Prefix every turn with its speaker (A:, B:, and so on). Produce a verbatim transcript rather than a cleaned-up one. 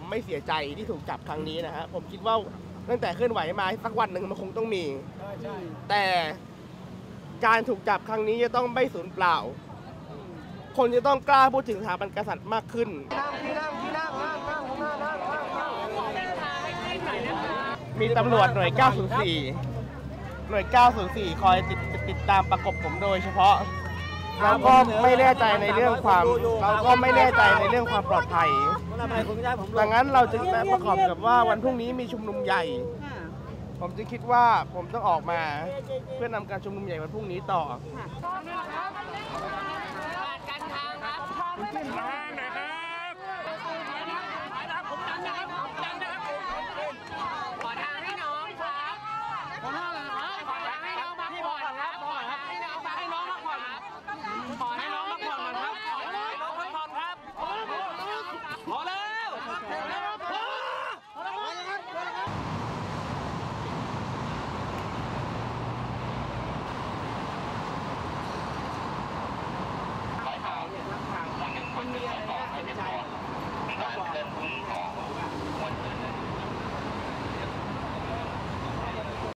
A: ไม่เสียใจที่ถูกจับครั้งนี้นะฮะผมคิดว่าตั้งแต่เคลื่อนไหวมาสักวันหนึ่งมันคงต้องมีแต่การถูกจับครั้งนี้จะต้องไม่สูญเปล่าคนจะต้องกล้าพูดถึงสถาบันกษัตริย์มากขึ้นมีตำรวจหน่วยเก้าศูนย์สี่หน่วยเก้าศูนย์สี่คอยติดติดตามประกบผมโดยเฉพาะเราก็ไม่แน่ใจในเรื่องความเราก็ไม่แน่ใจในเรื่องความปลอดภัยดังนั้นเราจึงประกอบกับว่าวันพรุ่งนี้มีชุมนุมใหญ่ผมจึงคิดว่าผมต้องออกมาเพื่อนำการชุมนุมใหญ่วันพรุ่งนี้ต่อ